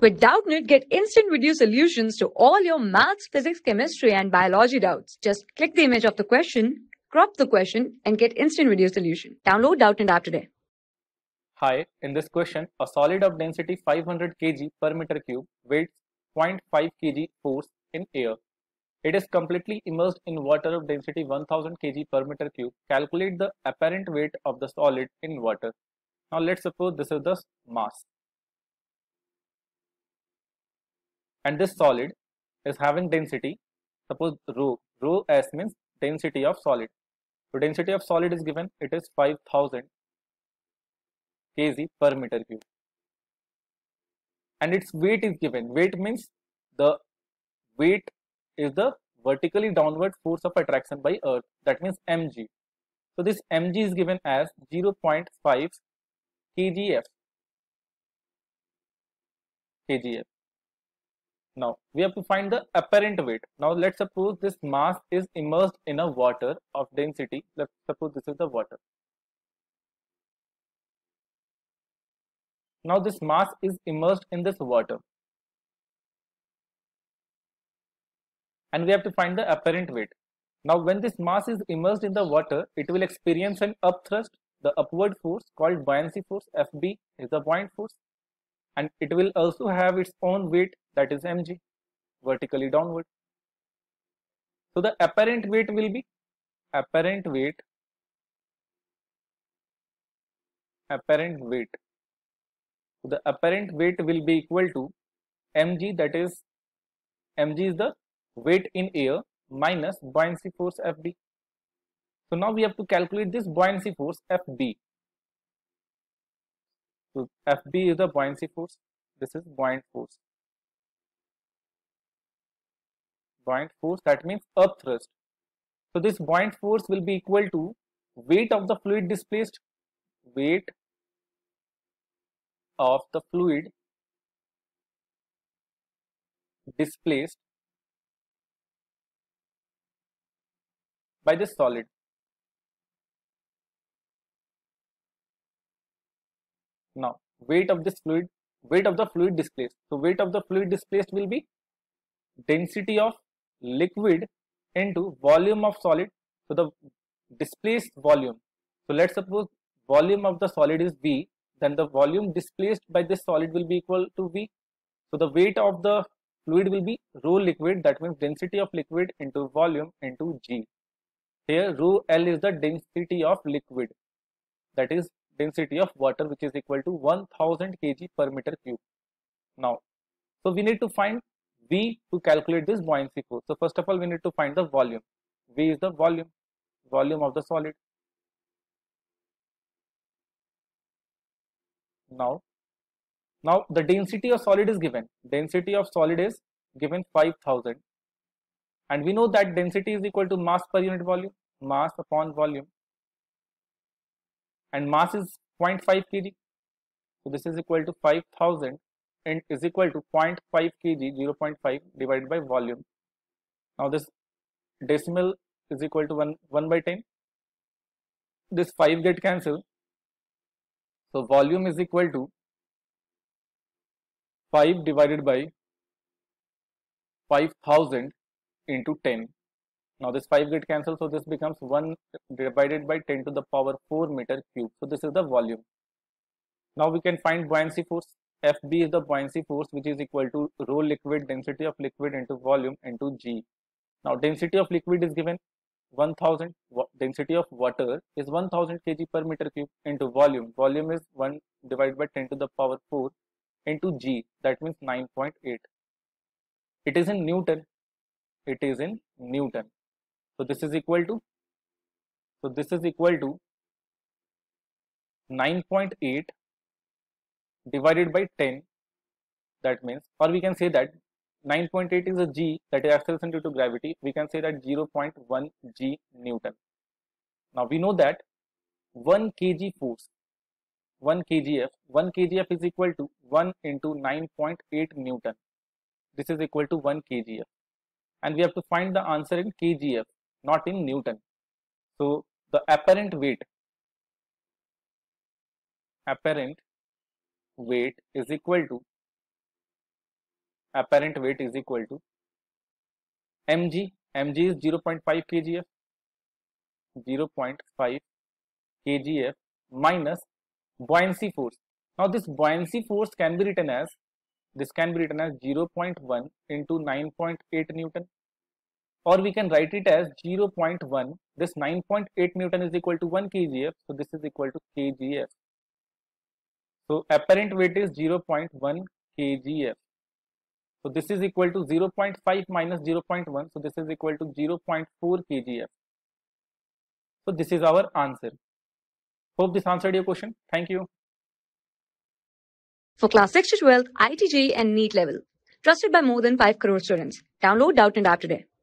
With Doubtnut, get instant video solutions to all your maths, physics, chemistry, and biology doubts. Just click the image of the question, crop the question, and get instant video solution. Download Doubtnut app today. Hi, in this question, a solid of density 500 kg per meter cube weighs 0.5 kg force in air. It is completely immersed in water of density 1000 kg per meter cube. Calculate the apparent weight of the solid in water. Now let's suppose this is the mass. And this solid is having density, suppose rho. Rho S means density of solid. So density of solid is given, it is 5000 kg per meter cube. And its weight is given. Weight means the weight is the vertically downward force of attraction by earth, that means mg. So this mg is given as 0.5 kgf. Now we have to find the apparent weight. Now let's suppose this mass is immersed in a water of density. Let's suppose this is the water. Now this mass is immersed in this water. And we have to find the apparent weight. Now when this mass is immersed in the water, it will experience an upthrust, the upward force called buoyancy force, Fb is the buoyant force. And it will also have its own weight, that is mg, vertically downward. So the apparent weight will be, So the apparent weight will be equal to mg, that is mg is the weight in air minus buoyancy force Fb. So now we have to calculate this buoyancy force Fb. So Fb is the buoyancy force, this is buoyant force. Buoyant force, that means upthrust. So this buoyant force will be equal to weight of the fluid displaced, weight of the fluid displaced by this solid. Now weight of this fluid, weight of the fluid displaced. So weight of the fluid displaced will be density of liquid into volume of solid. So the displaced volume. So let's suppose volume of the solid is V, then the volume displaced by this solid will be equal to V. So the weight of the fluid will be rho liquid, that means density of liquid into volume into G. Here rho L is the density of liquid, that is density of water, which is equal to 1000 kg per meter cube. Now, so we need to find V to calculate this buoyancy force. So first of all, we need to find the volume. V is the volume of the solid. Now the density of solid is given. Density of solid is given 5000, and we know that density is equal to mass per unit volume, mass upon volume, and mass is 0.5 kg. So this is equal to 5000 and is equal to 0.5 kg, 0.5 divided by volume. Now this decimal is equal to 1 by 10. This 5 get cancelled. So volume is equal to 5 divided by 5000 into 10. Now this 5 get cancelled, so this becomes 1 divided by 10 to the power 4 meter cube. So this is the volume. Now we can find buoyancy force. Fb is the buoyancy force, which is equal to rho liquid, density of liquid into volume into G. Now density of liquid is given 1000, density of water is 1000 kg per meter cube into volume. Volume is 1 divided by 10 to the power 4 into G, that means 9.8. It is in Newton. So this is equal to 9.8 divided by 10. That means, or we can say that 9.8 is a G, that is acceleration due to gravity. We can say that 0.1 G Newton. Now we know that 1 kg force, 1 kgf is equal to 1 into 9.8 Newton. This is equal to 1 kgf. And we have to find the answer in kgf, not in Newton. So the apparent weight is equal to apparent weight is equal to mg is 0.5 kgf, 0.5 kgf minus buoyancy force. Now this buoyancy force can be written as 0.1 into 9.8 Newton, or we can write it as 0.1. This 9.8 Newton is equal to 1 kgf, so this is equal to kgf. So apparent weight is 0.1 kgf. So this is equal to 0.5 minus 0.1, so this is equal to 0.4 kgf. So this is our answer. Hope this answered your question. Thank you. For class 6 to 12, IIT JEE and NEET level. Trusted by more than 5 crore students. Download Doubtnut App today.